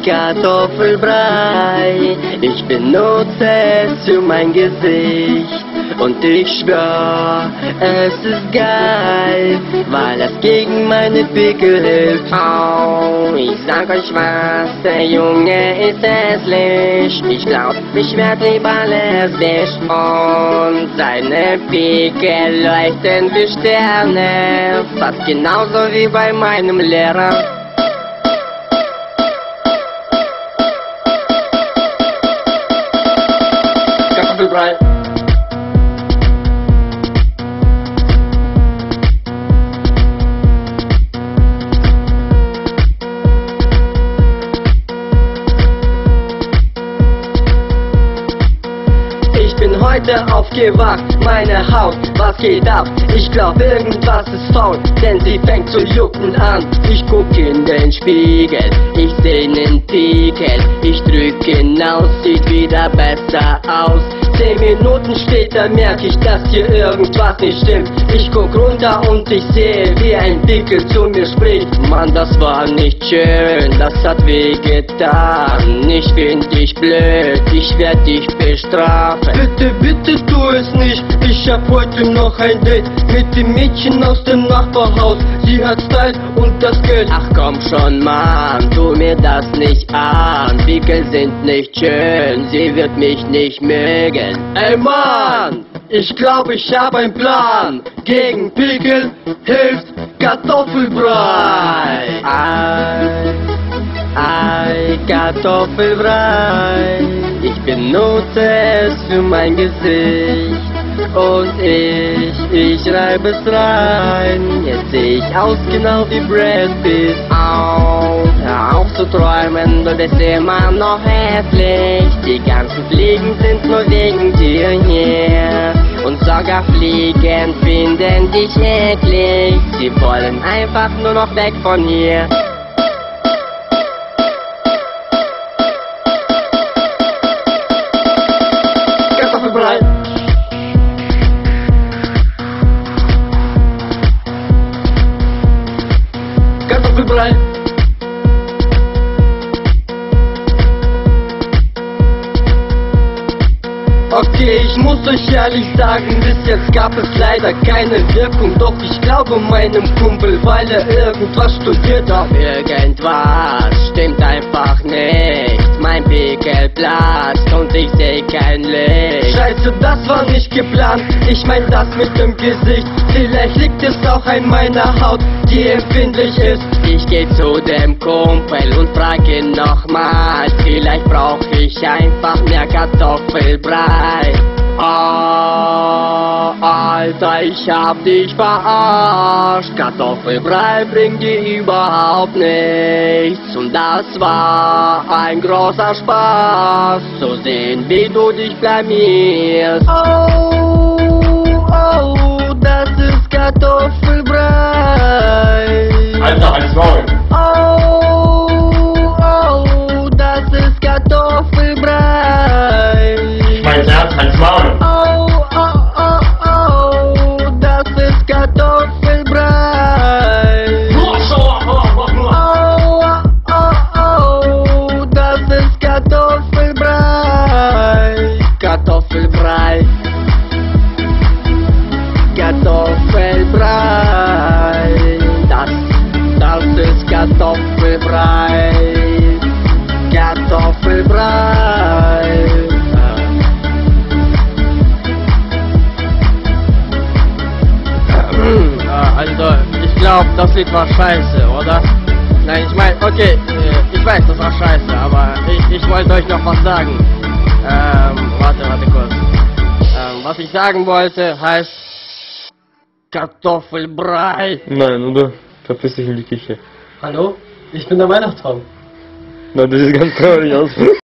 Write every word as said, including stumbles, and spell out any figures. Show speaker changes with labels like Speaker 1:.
Speaker 1: Kartoffelbrei. Ich benutze es für mein Gesicht und ich schwör, es ist geil, weil es gegen meine Pickel hilft. Oh, ich sag euch was, der Junge ist hässlich. Ich glaub, ich werd lieber lesbisch. Und seine Pickel leuchten wie Sterne, fast genauso wie bei meinem Lehrer. Kartoffelbrei. Ich bin heute aufgewacht, meine Haut, was geht ab? Ich glaub, irgendwas ist faul, denn sie fängt zu jucken an. Ich guck in den Spiegel, ich seh nen Pickel. Ich drück hinaus, sieht wieder besser aus. Zehn Minuten später merk ich, dass hier irgendwas nicht stimmt. Ich guck runter und ich sehe, wie ein Pickel zu mir spricht. Mann, das war nicht schön, das hat wehgetan. Ich find dich blöd, ich werd dich bestrafen. Bitte, bitte tu es nicht, ich hab heute noch ein Date mit dem Mädchen aus dem Nachbarhaus. Sie hat Style und das Geld. Ach komm schon, Mann, tu mir das nicht an. Pickel sind nicht schön, sie wird mich nicht mögen. Ey Mann, ich glaub, ich hab einen Plan. Gegen Pickel hilft Kartoffelbrei. Ei, ei, Kartoffelbrei. Ich benutze es für mein Gesicht und ich, ich reib es rein. Jetzt seh ich aus genau wie Brad Pitt. Au, hör auf zu träumen, du bist immer noch hässlich. Die ganzen Fliegen sind nur wegen dir hier. Und sogar Fliegen finden dich eklig. Sie wollen einfach nur noch weg von hier. Kartoffelbrei. Kartoffelbrei. Okay, ich muss euch ehrlich sagen, bis jetzt gab es leider keine Wirkung. Doch ich glaube meinem Kumpel, weil er irgendwas studiert hat. Irgendwas stimmt einfach nicht. Mein Pickel platzt und ich seh kein Licht. Scheiße, das war nicht geplant. Ich mein das mit dem Gesicht. Vielleicht liegt es auch an meiner Haut, die empfindlich ist. Ich geh zu dem Kumpel und frag ihn nochmal. Vielleicht brauch ich einfach mehr Kartoffelbrei. Oh, Alter, ich hab dich verarscht. Kartoffelbrei bringt dir überhaupt nichts. Und das war ein großer Spaß, zu sehen, wie du dich blamierst. Oh, oh, das ist Kartoffelbrei.
Speaker 2: Alter, halt's Maul.
Speaker 1: Oh, oh, das ist Kartoffelbrei.
Speaker 2: Ich mein's ernst, halt's Maul.
Speaker 1: Oh, oh, oh, oh, das ist Kartoffelbrei. Oh, oh, oh, das ist Kartoffelbrei. Kartoffelbrei. Kartoffelbrei. Das, das ist Kartoffelbrei. Kartoffelbrei. Also, ich glaube, das Lied war scheiße, oder? Nein, ich meine, okay, ich weiß, das war scheiße, aber ich, ich wollte euch noch was sagen. Ähm, warte, warte kurz. Ähm, was ich sagen wollte, heißt Kartoffelbrei.
Speaker 2: Nein, oder? Verpiss dich in die Küche.
Speaker 1: Hallo? Ich bin der Weihnachtsbaum.
Speaker 2: Nein, das sieht ganz traurig aus.